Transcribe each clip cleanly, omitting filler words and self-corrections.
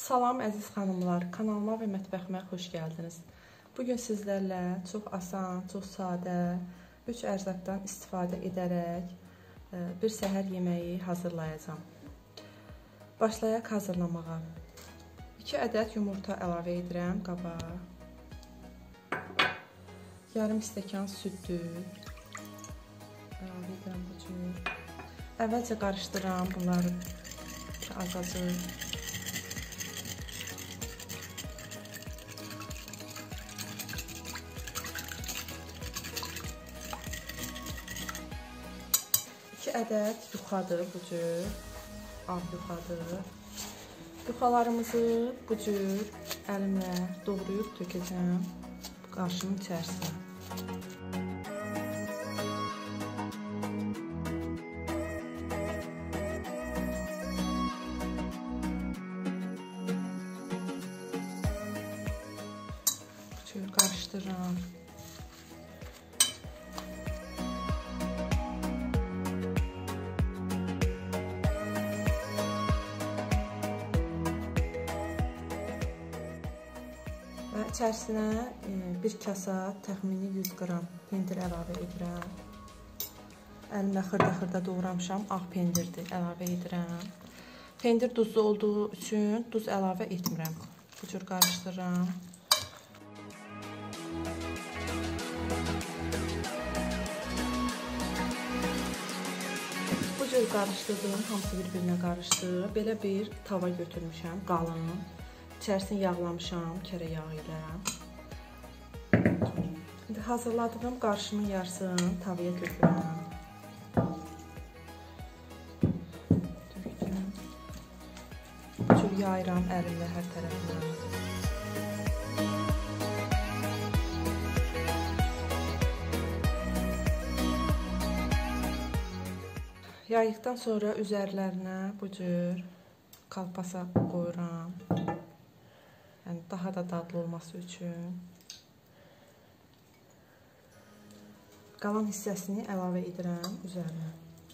Salam əziz xanımlar, kanalıma və mətbəximə xoş gəldiniz. Bugün sizlərlə çox asan, çox sadə, 3 ərzaqdan istifadə edərək bir səhər yeməyi hazırlayacağam. Başlayaq hazırlamağa. 2 ədəd yumurta əlavə edirəm qaba. Yarım stəkan süddür. Əlavə edirəm bu cür. Əvvəlcə qarışdıram bunları azacıq. Ədəd yuxadır bu cür, ağ yuxadır. Yuxalarımızı bu cür əlimlə doğrayıb tökəcəm qarşının içərisinə. Bu cür qarışdırıram. Və içərisinə bir kasa təxmini 100 qram pendir əlavə edirəm. Əlimlə xırda-xırda doğramışam, ağ pendirdir, əlavə edirəm. Pendir duzlu olduğu üçün duz əlavə etmirəm. Bu cür qarışdırıram. Bu cür qarışdırdığım hamısı bir-birinə qarışdı. Belə bir tava götürmüşəm, qalın. İçərisini yağlamışam kərə yağı ilə. İndi hazırladığım qarışımın yarısını tavaya tökürəm. Tökdüm. Bu cür yayıram əlimlə hər tərəfinə. Yaydıqdan sonra üzərlərinə bu cür kalpasa qoyuram. Yəni daha da dadlı olması üçün. Qalan hissəsini əlavə edirəm üzərinə.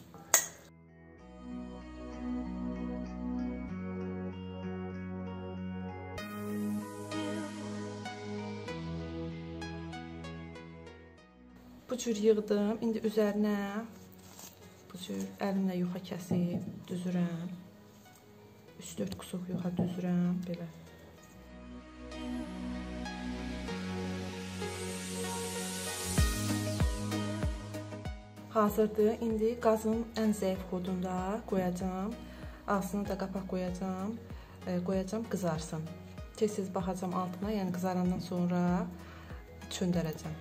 Bu cür yığdım. İndi üzərinə bu cür əlimlə yuxa kəsib düzürəm. 3-4 qusuq yuxa düzürəm belə. Hazırdır. İndi qazın ən zəif xodunda qoyacağam. Ağzına da qapaq qoyacağam. Qoyacağam qızarsın. Tez-tez baxacağam altına, yəni qızarandan sonra çöndərəcəm.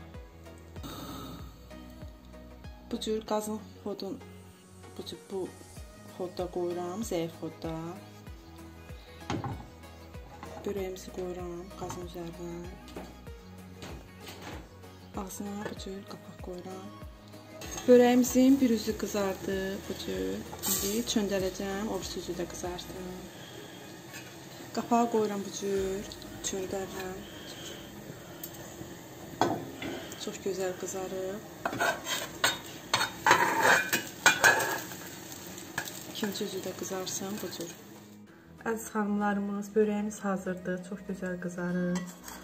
Bu cür qazın xodun bu xodda qoyuram, zəif xodda. Börəyimizi qoyuram qazın üzərinə. Ağzına bu cür qapaq qoyuram. Börəyimizin bir üzü qızardı bu cür. İndi çöndərəcəm, o birisi üzü də qızarsın. Qapağı qoyuram bu cür, çöndərəm. Çox gözəl qızarıb. İkinci üzü də qızarsın bu cür. Əziz xanımlarımız, börəyimiz hazırdır, çox gözəl qızarıb.